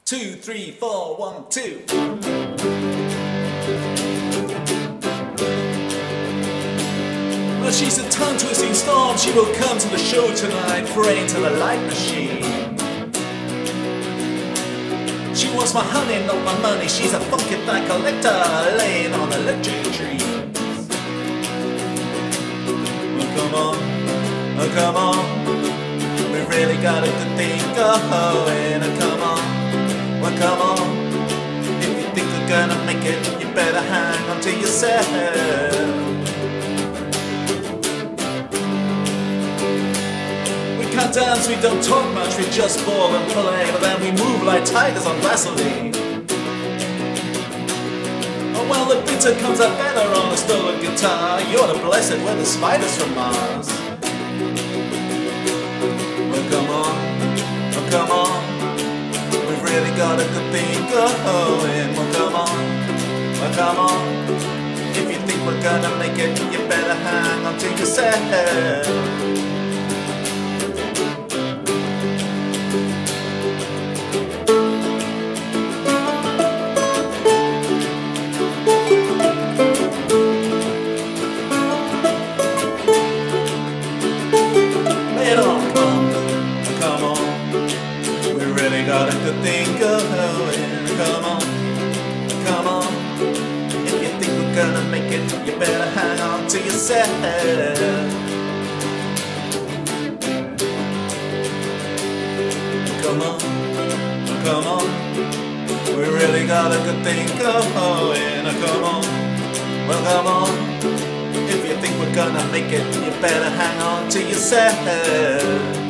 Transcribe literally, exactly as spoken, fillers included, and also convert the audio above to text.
Two, three, four, one, two. Well, she's a tongue-twisting storm. She will come to the show tonight, praying to the light machine. She wants my honey, not my money. She's a funky black collector, laying on electric trees. Oh, come on, oh, come on. We really got a good thing going. Oh, come on. Well, come on, if you think we're gonna make it, you better hang on to yourself. We can't dance, we don't talk much, we just ball and play, but then we move like tigers on Vaseline. Oh well, the bitter comes out better on a stolen guitar. You're the blessed, we're the spiders from Mars. Well, come on, oh, come on. We've really got a good thing going. Well, come on, well, come on. If you think we're gonna make it, you better hang on to yourself. Lay it on, come on, come on. We really got a good thing going. Come on, come on. If you think we're gonna make it, you better hang on to yourself. Come on, come on. We really got a good thing going. Come on, well, come on. If you think we're gonna make it, you better hang on to yourself.